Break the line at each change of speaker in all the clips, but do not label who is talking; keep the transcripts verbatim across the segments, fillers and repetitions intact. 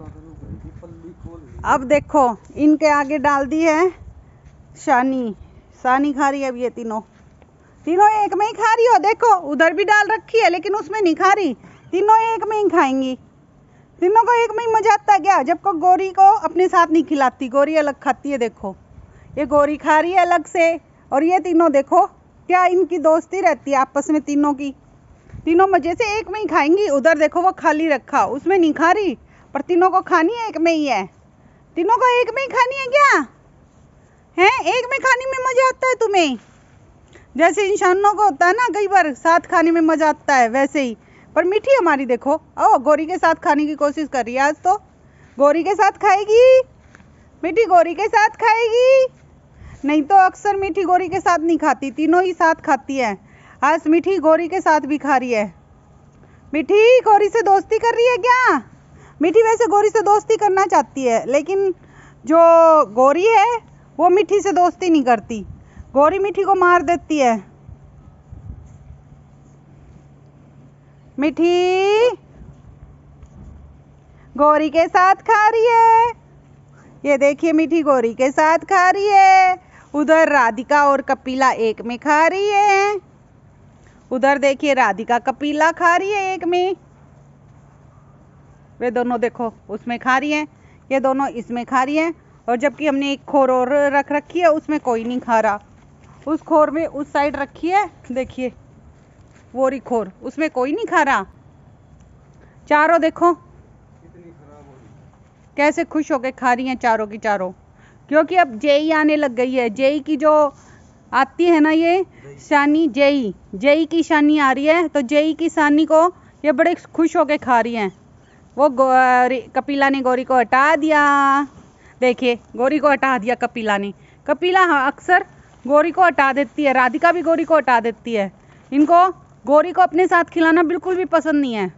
अब देखो इनके आगे डाल दी है शानी। शानी खा रही है अब ये तीनों तीनों एक में ही खा रही हो। देखो उधर भी डाल रखी है लेकिन उसमें नहीं खा रही। तीनों एक में ही खाएंगी। तीनों को एक में ही मजा आता है क्या? जब को गोरी को अपने साथ नहीं खिलाती, गोरी अलग खाती है। देखो ये गोरी खा रही है अलग से और ये तीनों देखो क्या इनकी दोस्ती रहती है आपस में तीनों की। तीनों मजे से एक में ही खाएंगी। उधर देखो वो खाली रखा, उसमें नहीं खा रही, पर तीनों को खानी है एक में ही है। तीनों को एक में ही खानी है क्या है? एक में खाने में मजा आता है तुम्हें? जैसे इंसानों को होता है ना कई बार साथ खाने में मजा आता है, वैसे ही। पर मीठी हमारी देखो, ओ गोरी के साथ खाने की कोशिश कर रही है। आज तो गोरी के साथ खाएगी, मीठी गोरी के साथ खाएगी। नहीं तो अक्सर मीठी गोरी के साथ नहीं खाती, तीनों ही साथ खाती है। आज मीठी गोरी के साथ भी खा रही है। मीठी गोरी से दोस्ती कर रही है क्या? मीठी वैसे गोरी से दोस्ती करना चाहती है, लेकिन जो गोरी है वो मीठी से दोस्ती नहीं करती। गोरी मीठी को मार देती है। मीठी गोरी के साथ खा रही है। ये देखिए मीठी गोरी के साथ खा रही है। उधर राधिका और कपिला एक में खा रही है। उधर देखिए राधिका कपिला खा रही है एक में। वे दोनों देखो उसमें खा रही हैं, ये दोनों इसमें खा रही हैं। और जबकि हमने एक खोर और रख रखी है, उसमें कोई नहीं खा रहा। उस खोर में उस साइड रखी है, देखिए वो रही खोर, उसमें कोई नहीं खा रहा। चारों देखो कैसे खुश होके खा रही हैं चारों की चारों, क्योंकि अब जेई आने लग गई है। जेई की जो आती है ना ये शानी, जेई जेई की शानी आ रही है, तो जेई की शानी को ये बड़े खुश होके खा रही हैं। वो कपिला ने गोरी को हटा दिया। देखिए गोरी को हटा दिया कपिला ने। कपिला हाँ अक्सर गोरी को हटा देती है, राधिका भी गोरी को हटा देती है। इनको गोरी को अपने साथ खिलाना बिल्कुल भी पसंद नहीं है।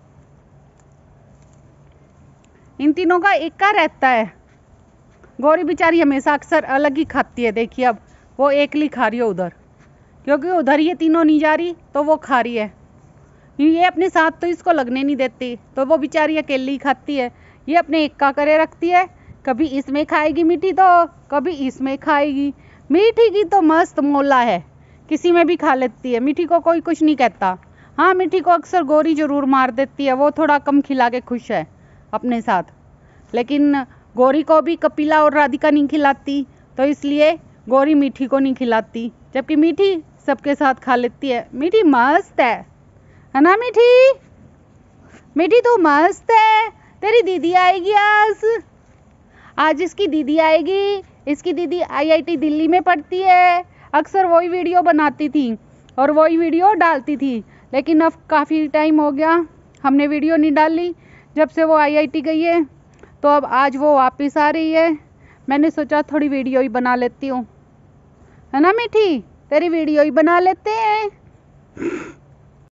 इन तीनों का एक का रहता है। गोरी बेचारी हमेशा अक्सर अलग ही खाती है। देखिए अब वो एकली खा रही है उधर, क्योंकि उधर ये तीनों नहीं जा रही तो वो खा रही है। ये अपने साथ तो इसको लगने नहीं देती, तो वो बेचारी अकेली खाती है। ये अपने एक का करे रखती है, कभी इसमें खाएगी मीठी तो कभी इसमें खाएगी। मीठी की तो मस्त मोला है, किसी में भी खा लेती है। मीठी को कोई कुछ नहीं कहता। हाँ मीठी को अक्सर गोरी जरूर मार देती है, वो थोड़ा कम खिला के खुश है अपने साथ। लेकिन गोरी को भी कपिला और राधिका नहीं खिलाती, तो इसलिए गोरी मीठी को नहीं खिलाती, जबकि मीठी सबके साथ खा लेती है। मीठी मस्त है है ना मीठी? मीठी तो मस्त है। तेरी दीदी आएगी आज आज इसकी दीदी आएगी। इसकी दीदी आईआईटी दिल्ली में पढ़ती है। अक्सर वही वीडियो बनाती थी और वही वीडियो डालती थी, लेकिन अब काफ़ी टाइम हो गया हमने वीडियो नहीं डाली जब से वो आईआईटी गई है। तो अब आज वो वापस आ रही है, मैंने सोचा थोड़ी वीडियो ही बना लेती हूँ, है ना मीठी? तेरी वीडियो ही बना लेते हैं।